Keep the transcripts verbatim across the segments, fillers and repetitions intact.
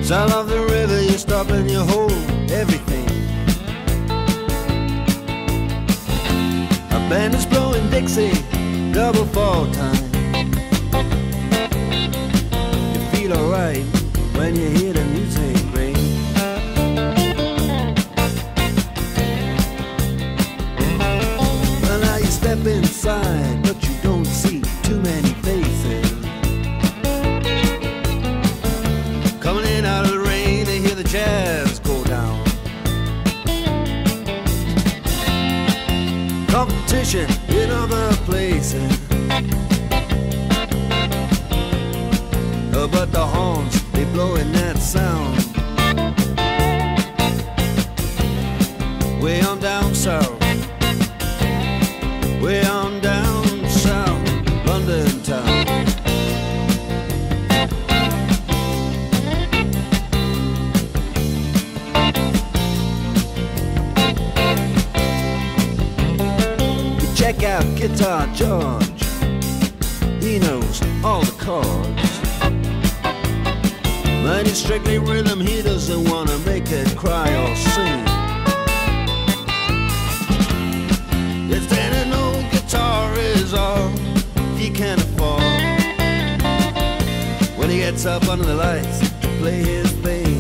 South of the river, you stop and you hold everything. A band is blowing Dixie, double fall time. You feel alright when you hear the music ring. Well, now you step inside, but you don't see too many faces. Coming in out of the rain, they hear the jazz go down. Competition in other places, uh, but the horns, they blowing that sound. Way on down south, way on down south, London town. Check out Guitar George, he knows all the chords. But it's strictly rhythm, he doesn't want to make it cry or sing. If then an old guitar is all he can afford, when he gets up under the lights to play his thing.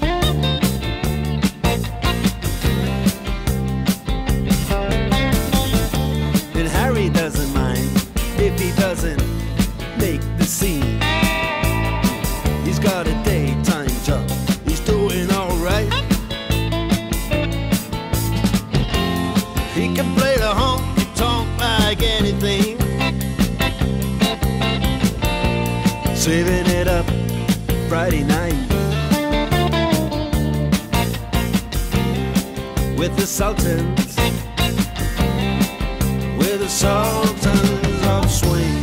He doesn't mind if he doesn't make the scene. He's got a daytime job, he's doing alright. He can play the honky-tonk like anything, saving it up Friday night with the Sultans, with the Sultans of Swing.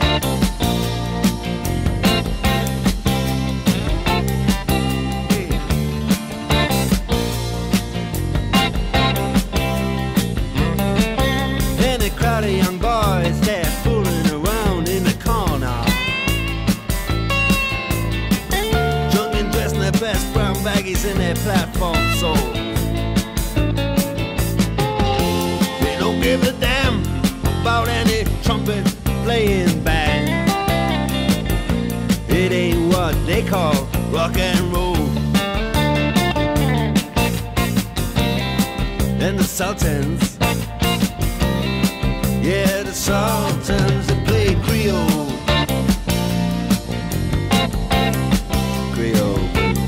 And a crowd of young boys, they're fooling around in the corner, drunk and dressed in their best brown baggies in their platform soles. They don't give a damn about any trumpet playing band. It ain't what they call rock and roll. And the Sultans, yeah, the Sultans, they play Creole. Creole.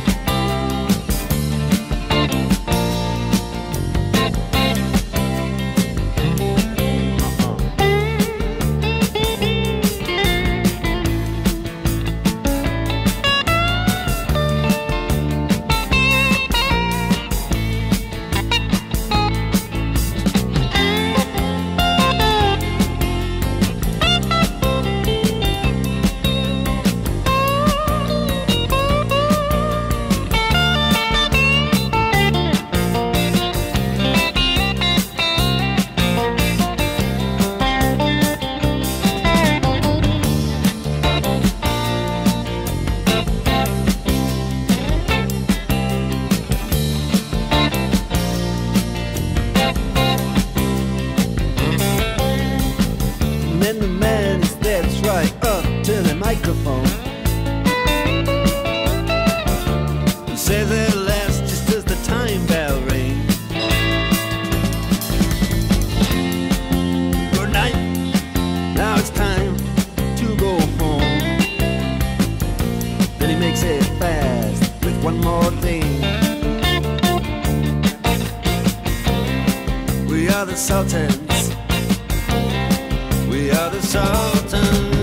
And the man steps right up to the microphone and says at last, just as the time bell rings, good night, now it's time to go home. Then he makes it fast with one more thing. We are the Sultans, we are the Sultans.